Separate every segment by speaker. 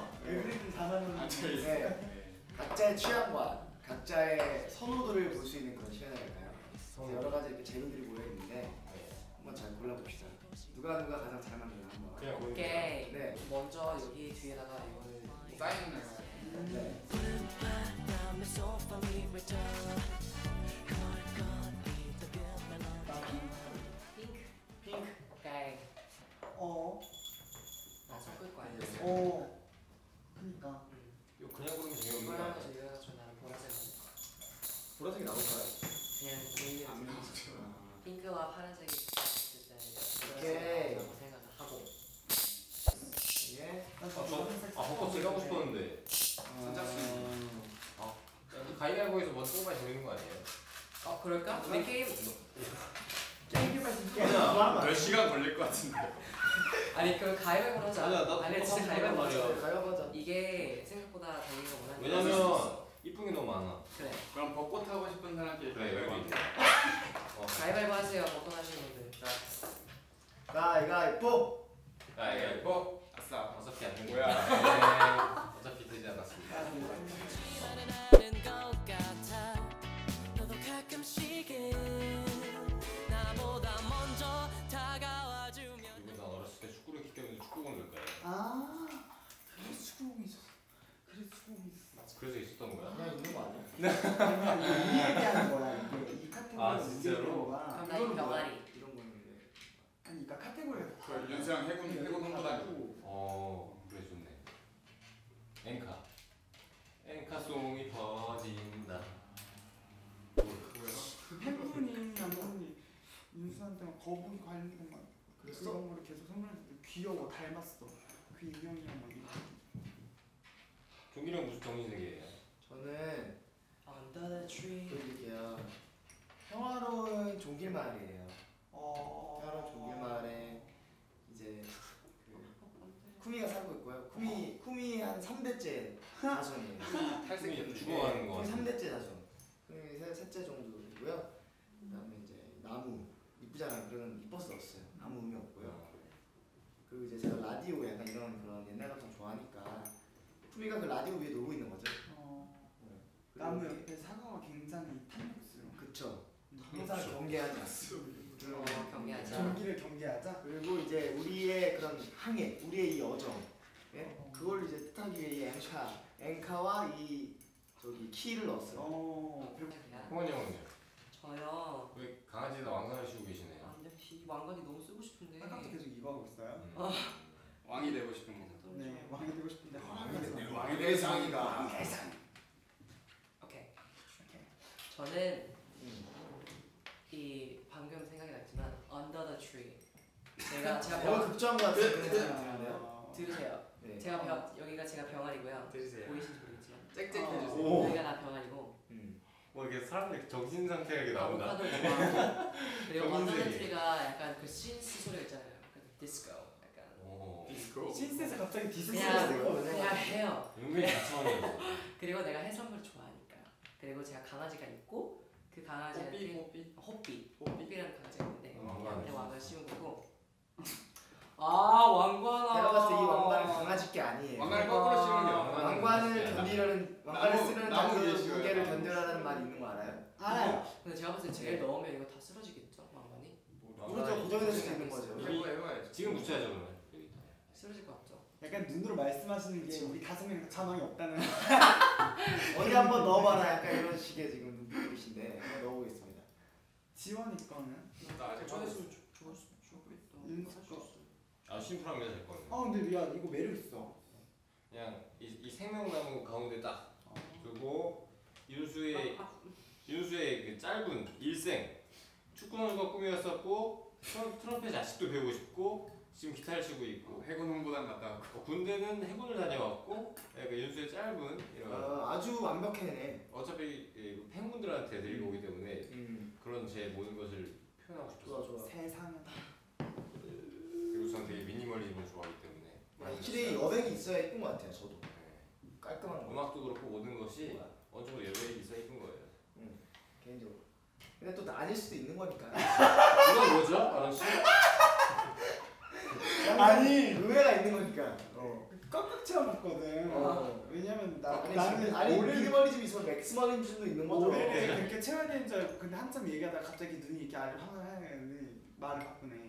Speaker 1: 에브리를 담아놓는
Speaker 2: 각자의 취향과 각자의 선호도를 볼 수 있는 그런 시간이랄까요? 여러 가지 이렇게 재료들이 모여 있는데 한번 잘 골라봅시다. 누가 가장 잘 만드나 한번.
Speaker 3: 그냥
Speaker 4: 오케이.
Speaker 2: 네.
Speaker 4: 먼저 여기 뒤에다가 이거를
Speaker 3: 사인을
Speaker 2: 네.
Speaker 4: 핑크. 오케이. 나 섞을 거 아니야.
Speaker 1: 그니까.
Speaker 3: 이거 그냥 고르면 재미없는 거
Speaker 4: 이거랑
Speaker 3: 아니야?
Speaker 4: 이거랑 저 나는 보라색.
Speaker 2: 보라색이 나올까요?
Speaker 4: 그냥 핑크와 파란색이 있을 때
Speaker 2: 오케이.
Speaker 4: 보라색이라고 생각하고.
Speaker 2: 예.
Speaker 3: 벚꽃 제가 하고 싶었는데. 가위바위보에서 먼저 뽑아야 재밌는 거 아니에요?
Speaker 4: 그럴까? 우리 게임
Speaker 3: 몇 시간 걸릴 것 같은데.
Speaker 4: 아니 그 가위바위보로 하자.
Speaker 3: 아니야, 나
Speaker 4: 아니 진짜 가위바위보 하자.
Speaker 2: 가위바위보 하자.
Speaker 4: 이게 생각보다 달리기가 원하는.
Speaker 3: 왜냐면 이쁜 게 너무 많아.
Speaker 4: 그래.
Speaker 5: 그럼 벚꽃 하고 싶은 사람끼리
Speaker 3: 그래,
Speaker 5: 가위바위보
Speaker 3: 여기.
Speaker 4: 가위바위보 하세요. 벚꽃 하시는 분들.
Speaker 2: 가위바위보.
Speaker 3: 가위바위보.
Speaker 5: 아싸.
Speaker 3: 어차피 안 되는
Speaker 5: 뭐야.
Speaker 3: 어차피 되지 않았습니다. 이거 나 어렸을 때 축구를 했기 때문에 축구공 넣을까요?
Speaker 1: 그래서 수공이 있었어.
Speaker 3: 그래서 있었던 거야?
Speaker 2: 그냥 있는 거 아니야?
Speaker 1: 그러면 이에 대한 거야. 이 카테고리
Speaker 3: 진짜로?
Speaker 4: 그럼 나 이 병아리.
Speaker 2: 이런 거였는데.
Speaker 1: 아니 그러니까 카테고리가
Speaker 5: 윤수랑 해군 홍보단.
Speaker 3: 그래 좋네. 엔카송이 퍼진다.
Speaker 1: 팬분이 남분이 윤수한테 거북이 관련된 거 그런 거를 계속 선물했는데 귀여워 닮았어. 그 인형이랑 막 이렇게.
Speaker 3: 종길이 형 무슨 정신세계예요?
Speaker 2: 저는
Speaker 4: Under the tree.
Speaker 2: 보여드릴게요. 평화로운 종길 마을이에요. 평화로운 종길 마을에 이제 쿠미가 살고 있고요. 쿠미 한 3대째 자손이에요.
Speaker 3: 탈색이 죽어가는 거.
Speaker 2: 3대째 자손. 쿠미 셋째 정도이고요. 그다음에 이제 나무 이쁘잖아요. 그런 이뻤었어요. 아무 의미 없고요. 그리고 이제 제가 라디오 약간 이런 그런 옛날 감성 좋아하니까 쿠미가 그 라디오 위에 놀고 있는 거죠.
Speaker 1: 나무 옆에 사과가 굉장히 탐욕스러워.
Speaker 2: 그쵸. 항상 경계하자.
Speaker 4: 경계하자.
Speaker 1: 종기를 경계하자.
Speaker 2: 그리고 이제 우리의 그런 항해, 우리의 이 여정, 예? 그걸 이제 뜻하기 위해 이 앵카와 이 저기 키를 넣었어요.
Speaker 3: 홍원이 형은요?
Speaker 4: 저요.
Speaker 3: 왜 강아지에다 왕관을 씌우고 계시네요?
Speaker 4: 근데 이 왕관이 너무 쓰고 싶은데.
Speaker 1: 아까부터 계속 이거 하고 있어요.
Speaker 5: 왕이 되고 싶은 거.
Speaker 1: 네, 왕이 되고 싶은데
Speaker 5: 왕이 될 상이다.
Speaker 4: 오케이. 저는 이 방금 생각이 났지만 Under the tree. 제가
Speaker 2: 너무 극조한 것 같은 그런 생각이 드는데요.
Speaker 4: 들으세요.
Speaker 2: 네.
Speaker 4: 여기가 제가 병아리고요.
Speaker 3: 들으세요.
Speaker 4: 보이신지 모르겠지만
Speaker 3: 짹짹해주세요.
Speaker 4: 여기가 나 병아리고.
Speaker 3: 뭐 이렇게 사람들 정신 상태가 이렇게 나온다.
Speaker 4: 아보카도 좋아하고. 그리고
Speaker 3: 정신세계.
Speaker 4: Under the tree가 약간 그 신스 소리가 있잖아요. 디스코. 약간.
Speaker 5: 디스코.
Speaker 1: 신스에서 갑자기
Speaker 4: 그냥
Speaker 1: 디스코가
Speaker 4: 해요.
Speaker 3: 은근히 자처하네.
Speaker 4: 그리고 내가 해산물을 좋아하니까. 그리고 제가 강아지가 있고 그 강아지한테 호삐라는 강아지가 있는데 걔한테 왕을 씌운 거고. 왕관아.
Speaker 2: 제가 봤을 때 이 왕관은 강아지께 아니에요.
Speaker 5: 왕관을 거꾸로 씌우는 게 왕관.
Speaker 2: 왕관을 견디려는 왕관을 쓰는
Speaker 5: 나무 위에
Speaker 2: 그
Speaker 5: 씌워요.
Speaker 2: 무게를 견뎌라는 말이 있는 거 알아요?
Speaker 1: 알아요.
Speaker 4: 근데 제가 봤을 때 제일 넣으면 이거 다 쓰러지겠죠 왕관이?
Speaker 2: 모르죠. 고정이 될 수도 있는 거죠.
Speaker 5: 해봐야지.
Speaker 3: 지금 붙여야죠 그러면.
Speaker 4: 쓰러질 것 같죠?
Speaker 1: 약간 눈으로 말씀하시는 게 우리 5명 가망이 없다는.
Speaker 2: 어디 한번 넣어봐라 약간 이런 식의 지금 눈빛인데 한번 넣어보겠습니다.
Speaker 1: 지원이 거는.
Speaker 5: 나 아직
Speaker 4: 좋아했으면 좋겠다.
Speaker 1: 윤수 거.
Speaker 3: 심플하면 될 거는.
Speaker 1: 근데 야 이거 매력 있어.
Speaker 3: 그냥 이 생명나무 가운데 딱 두고 윤수의 그 짧은 일생 축구 선수가 꿈이었었고 트럼펫 아직도 배우고 싶고 지금 기타를 치고 있고
Speaker 5: 해군 홍보단 갔다 왔고.
Speaker 3: 군대는 해군을 다녀왔고 약간 윤수의 짧은 이런
Speaker 2: 아주 완벽해네.
Speaker 3: 어차피 팬분들한테 드리고 오기 때문에 그런 제 모든 것을 표현하고 싶어서
Speaker 2: 좋아.
Speaker 1: 세상은.
Speaker 3: 그리고 저는 되게 미니멀리즘을 좋아하기 때문에
Speaker 2: 확실히 여백이 있어야 예쁜 것 같아요. 저도 깔끔한 거.
Speaker 3: 음악도 그렇고 모든 것이 어느 정도 여백이 있어야 예쁜 거예요.
Speaker 2: 개인적으로. 근데 또 아닐 수도 있는 거니까.
Speaker 3: 이건 뭐죠, 아론 씨?
Speaker 2: 아니 의외가 있는 거니까.
Speaker 1: 꽉꽉 채워놨거든. 왜냐면 나는
Speaker 2: 아니
Speaker 1: 올해를
Speaker 2: 미니멀리즘이 있으면 맥시멀리즘도 있는 거죠.
Speaker 1: 올해를 그렇게 채워야 되는 줄 알고 근데 한참 얘기하다가 갑자기 눈이 이렇게 아래로 하는데 말을 바꾸네.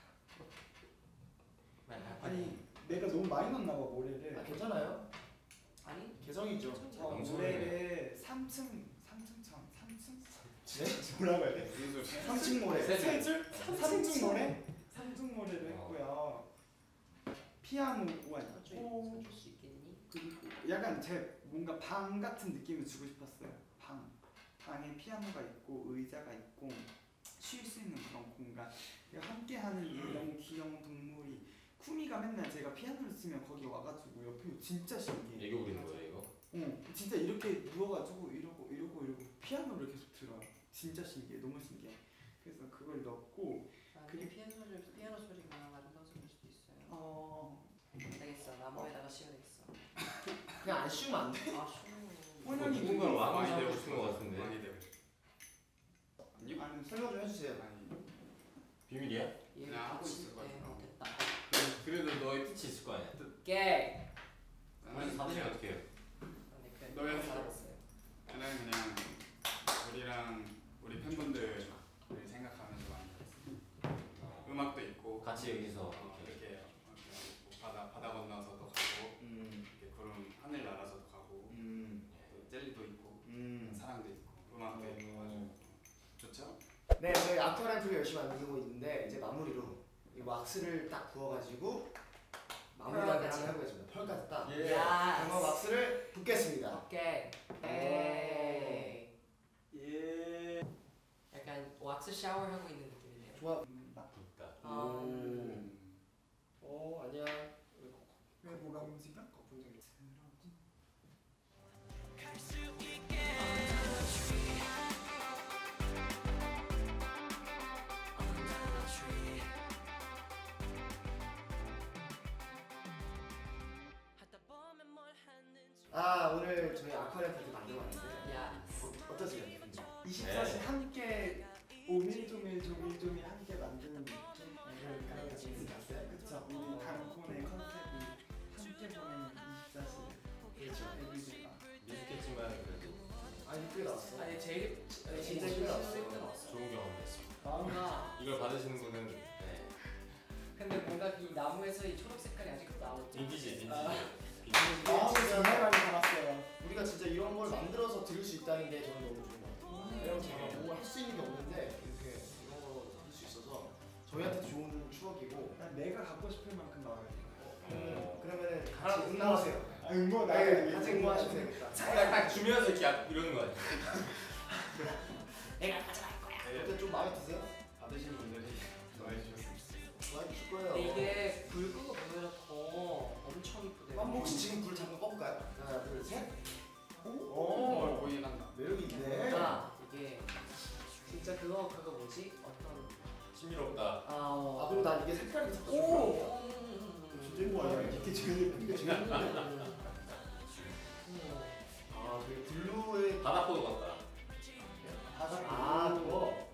Speaker 1: 아니 내가 너무 많이 넣었나 봐 모래를.
Speaker 2: 괜찮아요?
Speaker 4: 아니
Speaker 2: 개성이죠.
Speaker 1: 모래를 3층
Speaker 2: 네?
Speaker 1: 뭐라고 해야 돼?
Speaker 2: 3층 모래.
Speaker 1: 세 줄? 3중 모래? 3중 모래를 했고요. 피아노가 있고
Speaker 4: 써줄 수 있겠니?
Speaker 1: 그리고 약간 제 뭔가 방 같은 느낌을 주고 싶었어요. 방에 피아노가 있고 의자가 있고 쉴 수 있는 그런 공간. 함께하는 이 너무 귀여운 동물이 쿠미가 맨날 제가 피아노를 쓰면 거기 와가지고 옆에 진짜 신기해.
Speaker 3: 애교 부리는 거야 이거?
Speaker 1: 진짜 이렇게 누워가지고 이러고 피아노를 계속 들어요. 진짜 신기해. 너무 신기해. 그래서 그걸 넣고
Speaker 4: 그게 피아노 소리가 아름다운 소리일 수도 있어요. 알겠어. 나무에다가 씌워야겠어.
Speaker 2: 그냥 안 씌우면 안 돼?
Speaker 1: 혼연이
Speaker 3: 누군가를
Speaker 5: 많이
Speaker 3: 왕이 되고
Speaker 5: 되고
Speaker 3: 싶은 것 같은데.
Speaker 5: 많이 되고 싶어.
Speaker 1: 아니
Speaker 2: 설명 좀 해주세요.
Speaker 3: 비밀이야?
Speaker 4: 얘를
Speaker 5: 그냥 하고
Speaker 4: 같이
Speaker 5: 있을 거야.
Speaker 4: 됐다.
Speaker 3: 그래도 너의 뜻이 있을 거 아니야?
Speaker 4: 깨.
Speaker 3: 아니 사실 어떻게 해요?
Speaker 5: 너의
Speaker 4: 알았어요.
Speaker 5: 나는 그냥 우리 팬분들을 생각하면서 많이 했어. 음악도 있고
Speaker 3: 같이 여기서
Speaker 5: 이렇게 바다 건너서도 가고 이렇게 구름 하늘 날아서도 가고 또 젤리도 있고 사랑도 있고 음악도 있고 아주 좋죠?
Speaker 2: 네, 저희 아쿠아라이프를 열심히 만들고 있는데 이제 마무리로 이 왁스를 딱 부어가지고 마무리를 한번 해보겠습니다. 펄까지 딱.
Speaker 3: 예.
Speaker 2: 그럼 왁스를 붓겠습니다.
Speaker 4: 오케이. 에이.
Speaker 1: 예.
Speaker 4: 약간 왁스 샤워하고 있는 느낌이네요.
Speaker 2: 좋아.
Speaker 3: 붙다.
Speaker 2: 아니야.
Speaker 1: 왜 뭐가 움직여?
Speaker 2: 거품 좀 있어. 오늘 저희 아쿠아리움 만들어 왔는데
Speaker 4: 야.
Speaker 2: 어떠세요?
Speaker 1: 24시 함께 오밀조밀 조밀조밀 함께 만드는 그런 느낌이 났어요. 그쵸? 우리 단콘의 컨셉이 함께 보내는 24시.
Speaker 2: 그렇죠.
Speaker 1: 애기들과
Speaker 3: 미숙했지만 그래도
Speaker 2: 아니 이쁘게 나왔어.
Speaker 4: 아니 제일
Speaker 2: 진짜 이쁘게 나왔어.
Speaker 3: 좋은 경험이었습니다.
Speaker 4: 뭔가
Speaker 3: 이걸 받으시는 분은 네.
Speaker 4: 근데 뭔가 이 나무에서 이 초록 색깔이 아직도 나오고.
Speaker 3: 빈티지.
Speaker 1: 마음을 정말 많이 담았어요.
Speaker 2: 우리가 진짜 이런 걸 만들어서 들을 수 있다는 게 저는 너무 좋은 것 같아요. 왜냐면 제가 뭐 할 수 있는 게 없는데 이렇게 이런 거 들을 수 있어서 저희한테도 좋은 추억이고.
Speaker 1: 내가 갖고 싶을 만큼 나와요.
Speaker 2: 그러면은 같이 응모하세요.
Speaker 1: 응모
Speaker 2: 네, 같이 응모하시면 되겠다.
Speaker 3: 딱 주면서 이렇게 이러는 거 아니야?
Speaker 4: 내가 가져갈 거야.
Speaker 2: 어때 좀 마음에 드세요?
Speaker 5: 받으신 분들이 좋아해 주셨으면
Speaker 2: 많이 줄 거예요.
Speaker 4: 근데 이게 불 끄고 보면 더 엄청 이쁘대요.
Speaker 2: 한번 혹시 지금 불 잠깐 꺼볼까요? 하나, 둘, 셋.
Speaker 5: 오, 보이긴 한다.
Speaker 2: 매력이 있네.
Speaker 4: 뭔가 이게 진짜 그거 뭐지? 어떤
Speaker 3: 신비롭다.
Speaker 2: 그리고 난 이게 색깔이 섞여.
Speaker 4: 오.
Speaker 2: 진짜 이거 이게 제일 예쁜 게 제일 예쁜데. 되게 블루의
Speaker 3: 바다포도 같다.
Speaker 2: 그거.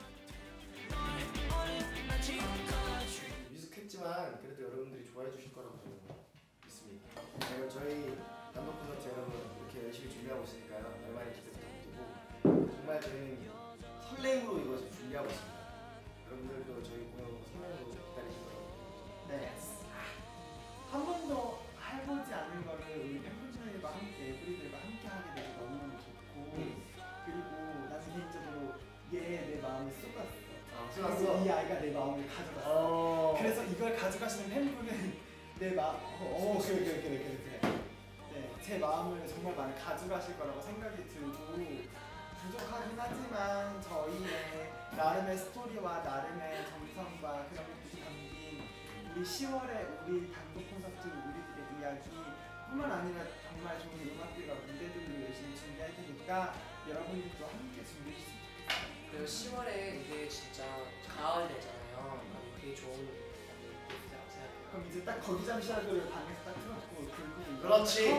Speaker 2: 미숙했지만 그래도 여러분들이 좋아해 주실 거라고 믿습니다. 그리고 저희 단독 콘서트 여러분 이렇게 열심히 준비하고 있으니까요. 많이 기대 부탁드리고 정말 저희는 설렘으로 이것을 준비하고 있습니다. 여러분들도 저희 공연 설렘으로 기다리실 거라고.
Speaker 1: 네. 한 번도 해보지 않은 거를 우리 팬분들과 함께 에브리들과 함께 하게 돼서 너무너무 좋고 그리고 나는 개인적으로 얘 내 마음을 쏟았어. 그리고 이 아이가 내 마음을 가져갔어. 그래서 이걸 가져가시는 팬분은 내 마음 그래. 네, 제 마음을 정말 많이 가져가실 거라고 생각이 들고 부족하긴 하지만 저희의 나름의 스토리와 나름의 정성과 그런 것들이 담긴 우리 10월에 우리 단독 콘서트 우리들의 이야기 뿐만 아니라 정말 좋은 음악들과 무대들을 열심히 준비할 테니까 여러분들도 함께 준비해 주세요.
Speaker 4: 그리고 10월에 이게 진짜 가을 되잖아요. 되게 좋은 기회라고 생각해요.
Speaker 1: 그럼 이제 딱 거기 잠시라도를 방에서 딱 틀어놓고 긁고
Speaker 2: 그렇지.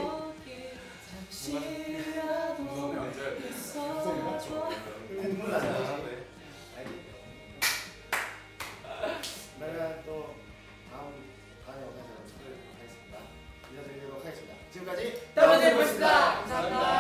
Speaker 4: 잠시라도
Speaker 3: 너네 언제
Speaker 2: 공부를 안 하지. 그러면 또 다음 영상에서 찾아뵙도록 하겠습니다. 지금까지
Speaker 4: 다음 주에 뵙겠습니다. 감사합니다.